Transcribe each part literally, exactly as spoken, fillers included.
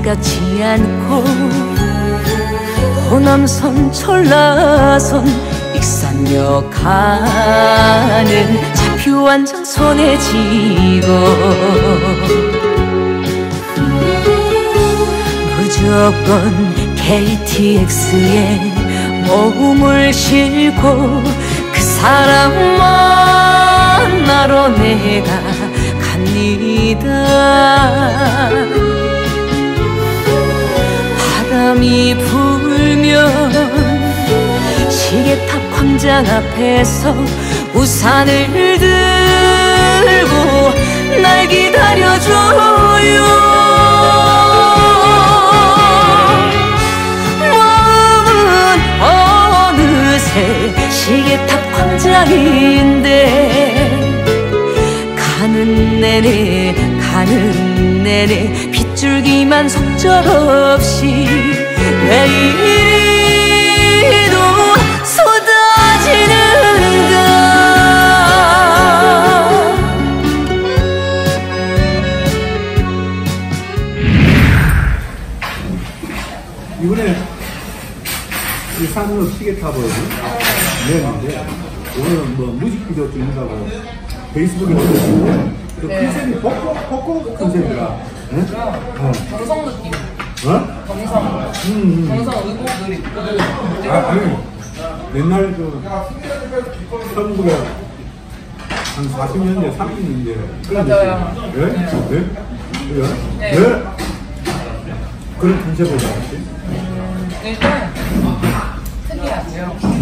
생각지 않고 호남선 전라선 익산역 가는 차표 한 장 손에 쥐고 무조건 케이티엑스에 몸을 싣고 그 사람 만나러 내가 갑니다. 바람이 불면 시계탑 광장 앞에서 우산을 들고 날 기다려줘요. 마음은 어느새 시계탑 광장인데 가는 내내 가는 내내 빗줄기만 속절없이 내일도 쏟아지는가. 이번에 이 산으로 시계탑을 냈는데 오늘은 뭐 뮤직비디오 찍는다고 페이스북에 올렸는데 그 네. 컨셉이 벚꽃, 벚꽃 컨셉이라 네? 어. 정성 느낌. 어? 정성. 음, 음. 정성 의복을 입고. 아, 아니 옛날 그 천구백 한 사십 년대 삼십 년대 맞아요. 네? 네? 네? 네. 네? 그런 컨셉을 나왔지? 음, 일단 특이하고요.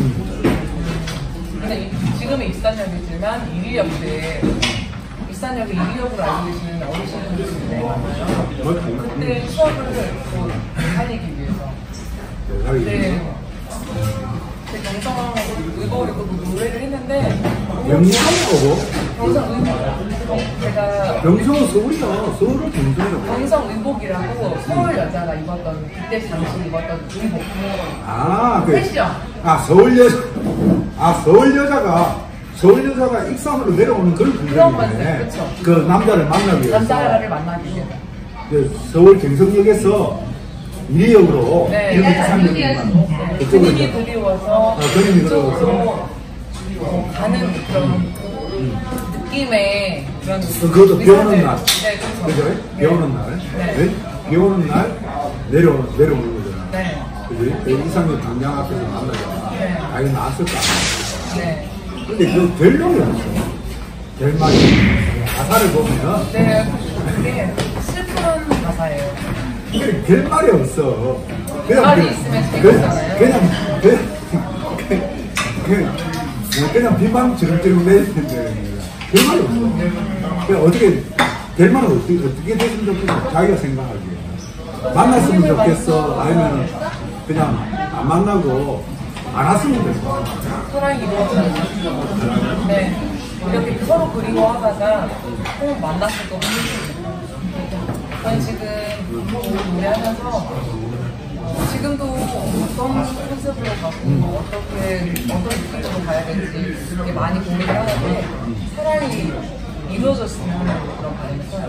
근데 이- 지금은 익산역이지만 이리역 때 익산역을 이리역으로 알고 계시는 어르신분들 있는데 그때 추억을 또 살리기 위해서 네. 제 경성 의복을 입고 노래를 했는데 영상이고 경성 의복 제가 경성은 서울이야. 서울은 경성이라고. 경성 의복이라고 서울 여자가 입었던 그때 당시 입었던 의복 아, 그, 패션. 아 서울 여자, 아 서울 여자가 서울 여자가 익산으로 내려오는 그런 그런 분들이네. 컨셉, 그쵸. 그 남자를 만나기 위해서. 남자를 만나기 위해서 그 서울 경성역에서 이리역으로 네. 익산역에만 그쪽으로 그림이 이제 그리워서 아, 그림이 그쪽으로 그리워서 어, 가는 그런 느낌의 그런 그것도 비 오는 날. 네, 그렇죠. 그죠? 비 오는 날. 네. 네? 비 오는 날 내려 내려오는 거잖아. 네. 그지? 이상역 광장 앞에서 만나잖아. 네. 아니 나왔을 거 아니야. 네. 근데 그 될 놈이 없어. 될 말이. 가사를 보면 네, 그게 슬픈 가사예요. 될, 될 말이 없어. 그냥 말이 그- 있으면 그- 재밌잖아요. 그냥 그냥 그냥, 그냥, 그냥 비방 주름주름 내리는데 될 말이 없어. 그냥 어떻게 될 말은 어떻게 어떻게 됐으면 좋겠어. 자기가 생각하기에 만났으면 좋겠어. 아니면 그냥 안 만나고 안 왔으면 됐어. 사랑이 이루어지는 네. 이렇게 서로 그리워하다가 꼭 만났을 것 같아요. 저는 지금 노래하면서 지금도 어떤 컨셉으로 가고 어떻게 어떤 느낌으로 가야 될지 이렇게 많이 고민을 하는데 사랑이 이루어졌으면 하는 그런 마음이 있어요.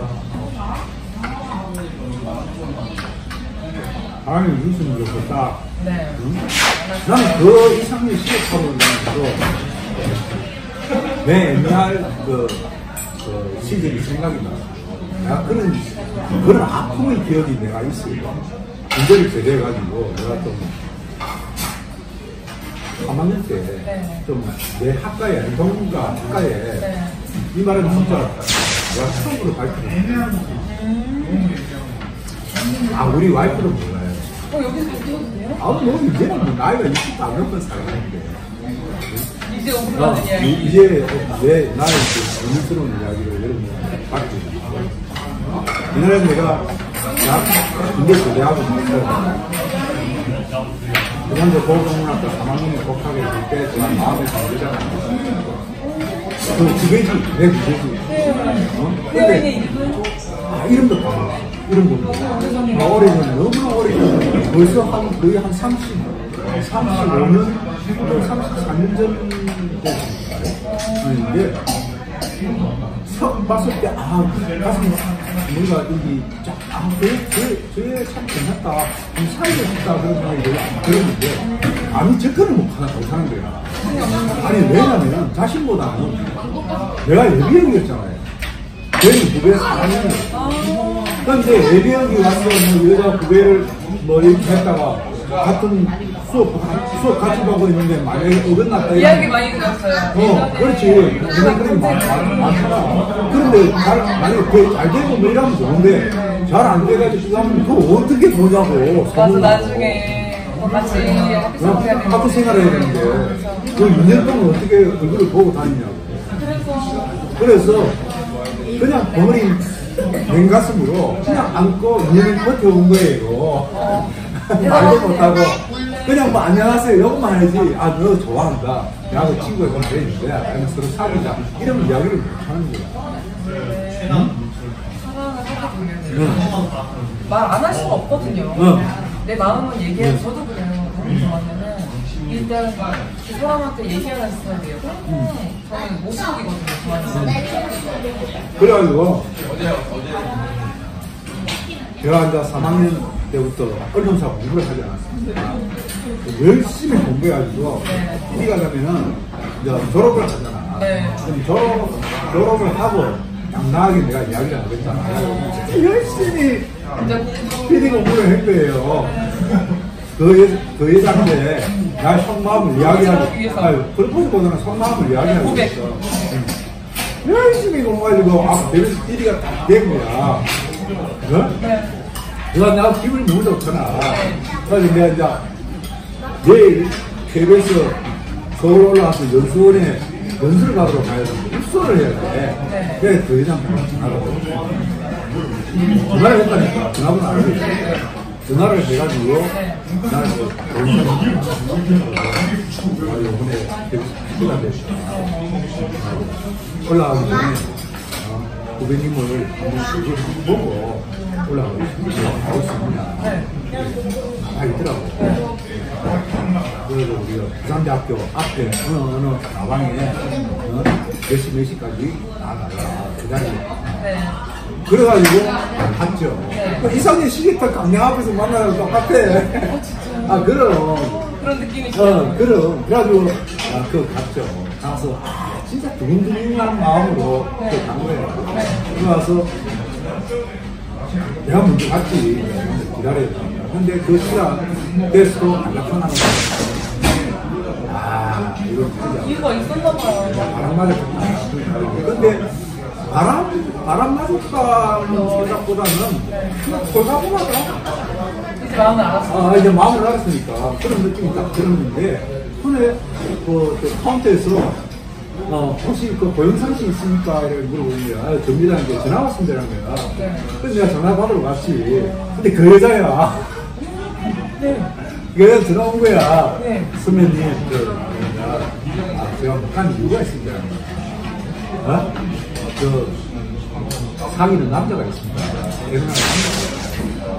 아니 있으면 좋겠다. 네. 응? 나는 그 이상의 시계탑을 보면서 내 옛날 그, 그 시절이 생각이 나. 내가 그런 그런 아픔의 기억이 내가 있어. 인절이 제대해가지고 내가 좀 삼 학년 때 좀 내 학과에 동문가 학과에 네. 이 말은 진짜 내가 처음으로 밝혔어. 아 우리 와이프는 몰라요. 어, 여기서 찍어도 돼요? 아, 뭐, 이제는 뭐, 나이가 이십도 안 넘은 사람인데. 이제 어, 오픈하는 이야기. 이- 이제 내 나의 그 의미스러운 이야기를 여러분들 받게 됩니다. 옛날에 내가 대학, 군대 교대하고 있었어요. 그런데 고등학교 삼 학년에 복학을 할 때, 제가 마음에 담기잖아. 그 기계지, 내 기계지. 어? 그 여인의 근데, 이름? 아, 이름도 몰라. 이름도 몰라. 오래전, 너무나 오래전. 벌써 한, 거의 한 삼십, 삼십오 년, 삼십사 년 전 됐습니다. 이게 처음 봤을 때, 아, 가슴이 뭔가 여기 쫙, 아, 저, 저, 저애 참 괜찮다. 좀 사이가 싶다. 그런 생각이 별로 안 들었는데, 아니, 접근을 못 하나 못하는 거야. 아니, 왜냐면, 자신보다는 내가 예비역이었잖아요. 저희는 후배 사 년을. 그런데 예비역이 와서 뭐 여자 후배를 뭐 이렇게 했다가, 같은 수업, 수업 같이 가고 있는데 만약에 어긋났다. 이야기 많이 들었어요. 어, 그렇지. 그런 그림이 많잖아. 그런데 잘, 만약에 그게 잘 되고 뭐 이러면 좋은데, 잘 안 돼가지고 그거 하면 그거 어떻게 보자고. 맞아, 나중에 뭐 같이 학교 생활해야 되는데. 학교 생활해야 되는데, 그 이 년 동안 어떻게 얼굴을 보고 다니냐고. 그래서. 그래서, 그냥 덩어리 맨 가슴으로 그냥 안고 이 년을 버텨온 거예요. 말도 못하고. 그냥 뭐 안녕하세요 이것만 해야지. 아 너 좋아한다. 나하고 친구가 그럼 되는데 아니면 서로 사귀자. 이런 이야기를 못 하는 거야. 응? 사랑을 하게 되면 말 안 할 수가 없거든요. 응. 내 마음은 얘기해서 저도 그래요. 너무 좋아하면은 일단 그 사람한테 얘기하는 스타일이에요. 응. 저는 모습이거든요. 좋아하는. 그래가지고 제가 이제 삼 학년 때부터 언론사 공부를 하지 않았습니다. 열심히 공부해가지고 일이 가자면은 이제 졸업을 하잖아. 네. 그럼 졸업, 졸업을 하고 당당하게 내가 이야기를 하겠잖아. 진짜 열심히 피디 공부를 할 거예요. 그, 여, 그 여자한테 나의 속마음을 이야기하고, 아니, 프로포즈보다는 속마음을 이야기하고 있어. 열심히 공부해가지고, 아, 내면서 피디가 딱 된 거야. 어? 내가 내가 기분이 너무 좋잖아. 그래서 내가 이제 내일 케이비에스 서울 올라와서 연수원에 연수를 받으러 가야 되는데 입소를 해야 돼. 그래 그 여자한테 전화를 해. 전화를 했다니까. 전화번호 알고 있어. 전화를 해가지고 나를 이번에 케이비에스 됐다. 올라가기 전에 후배님을 한번 보고 올라가고 하고 있습니다. 다 있더라고. 그래서 우리가 부산대학교 앞에 어느 어느 가방에 어? 몇 시 몇 시까지 나가라 그 자리에. 네. 그래가지고 갔죠. 네. 이상의 시계탑 강릉 앞에서 만나는 똑같아. 아 그럼. 그런 느낌이죠. 어 그럼. 그래가지고 아 그거 갔죠. 가서 아 진짜 두근두근한 마음으로 네. 간 거예요. 네. 그래서 내가 먼저 갔지. 기다려야 돼. 근데 그 시간 됐어도 안 나타나는 거야. 아, 이거 진짜. 이유가 있었나 봐요. 바람 맞았다. 근데 바람, 바람 맞았다는 생각보다는 그냥 돌가보라다. 이제 마음을 알았어. 아, 이제 마음을 알았으니까. 그런 느낌이 딱 들었는데, 손에 그, 그 카운터에서 어, 혹시 그 고영상 씨 있습니까? 이렇게 물어보는 거야. 아, 전기장한테 전화 왔습니다라는 거야. 네. 그래서 내가 전화 받으러 갔지. 근데 그 여자야. 네. 그 여자 전화 온 거야. 네. 선배님, 그, 아, 제가 못 간 이유가 있습니다. 어? 저, 상의는 남자가 있습니다. 예전에 남자가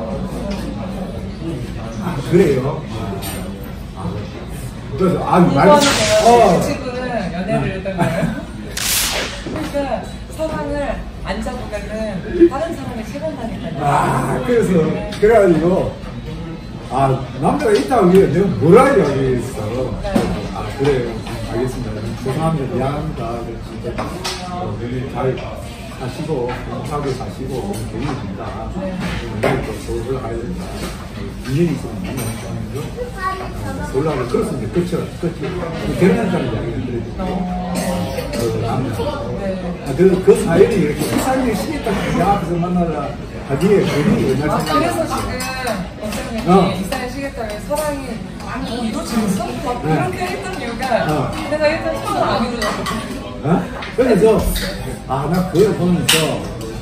아, 그래요? 아, 그래서, 아, 말, 어. 연애를 했던 거예요. 그러니까 사랑을 안 잡으면은 다른 사람이 채권다니까요. 아 그래서 그래가지고 아 남자가 있다고 해요. 내가 뭐라 이야기했어. 아 그래요. 알겠습니다. 죄송합니다. 미안합니다. 진짜 어, 잘 사시고 행복하게 사시고 재미있습니다. 오늘 또 서울 올라가야 된다. 이 년이 있으면 만나니까 서울 올라가면 그렇습니다. 그렇죠. 그렇죠. 결혼한다는 이야기를 들어주고 그 남자. 아, 그, 그 사연이 이렇게 이 사연이 시겠다는 내 앞에서 만나라 하기에 괜히 옛날 아, 생각이 그래서 지금 원장님이 어. 이 사연 시겠다면 사랑이 뭐 이루어지겠어? 막 그렇게 했던 이유가 어. 내가 일단 손을 안 이루어졌거든. 어? 그래서 아 나 그걸 보면서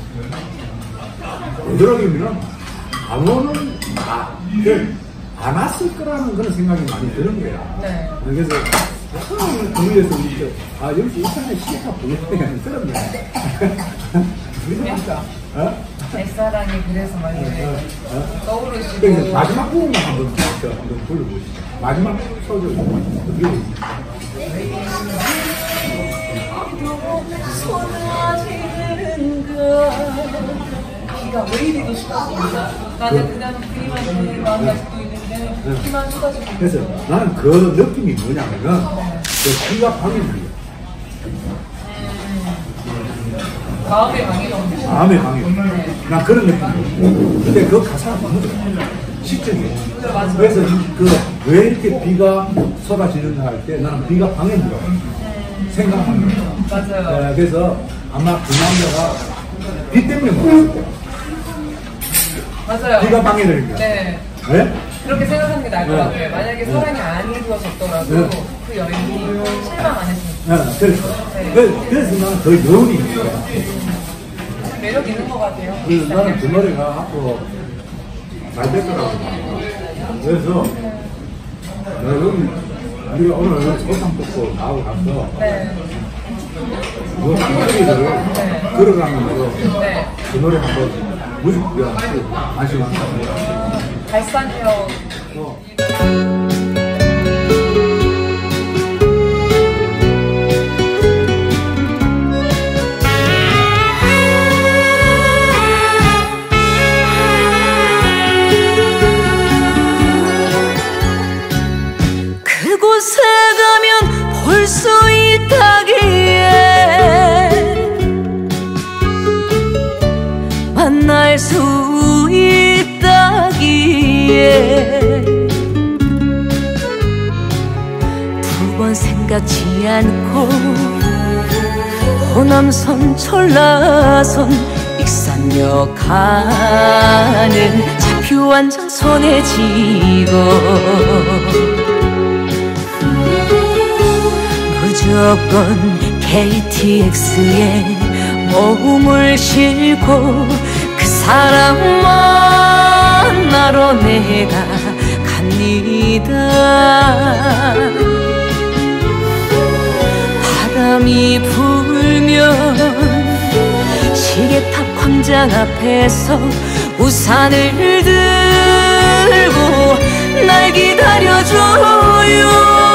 되도록이면 아무는 아, 안 왔을 거라는 그런 생각이 많이 드는 거야. 네. 그래서 처음에 거기에서 이제 아 역시 이상하게 시계가 보이는 그런 거야. 진짜. 어? 내사랑이 그래서 많이 어, 어? 떠오르시고. 그래서 마지막 부분만 한번 저 한번 불러보시죠. 마지막 소절 어떻게 손을 아직 비가 왜 이리도 쏟아집니까? 나는 그냥 그리만 보는 마음가짐도 있는데 비만 쏟아지고 그래서 나는 그 느낌이 뭐냐면은 그 비가 방해는 거야. 마음의 방해가 없는 마음의 방해. 난 그런 느낌이야. 근데 그 가사가 너무 좋아. 시적이야. 그래서 그 왜 이렇게 비가 쏟아지는가 할 때 나는 비가 방해인 거야. 생각하는 거야. 맞아요. 네, 그래서 아마 그 남자가 비 때문에 먹었을 거야. 맞아요. 비가 방해되니까. 네. 네? 그렇게 생각하는 게 나을 것 네. 같아요. 만약에 네. 사랑이 안 이루어졌더라도 네. 그 여인이 실망 안 했으면 네, 그래서. 네. 그래서, 그래서 나는 더 여운이 있는 거야. 매력 있는 것 같아요. 그래서 나는 그 노래가 앞으로 잘 될 거라고 생각해. 그래서 여러분, 우리가 오늘 소상 뽑고 나하고 가서 네. 그 길거리를 네. 걸어가면서 네. 그 노래 한번 뮤직비디오 관심 많다. 발산력. 그곳에 가면 볼 수 있다기에 만날 수 있다기에 두 번 생각지 않고 호남선 전라선 익산역 가는 차표 한 장 손에 쥐고 무조건 케이티엑스에 몸을 싣고 그 사람 만나러 내가 갑니다. 바람이 불면 시계탑 광장 앞에서 우산을 들고 날 기다려줘요.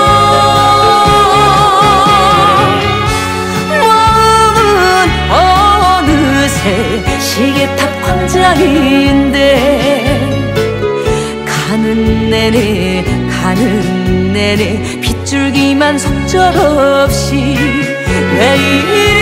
시계탑 광장인데 가는 내내 가는 내내 빗줄기만 속절없이 왜 이리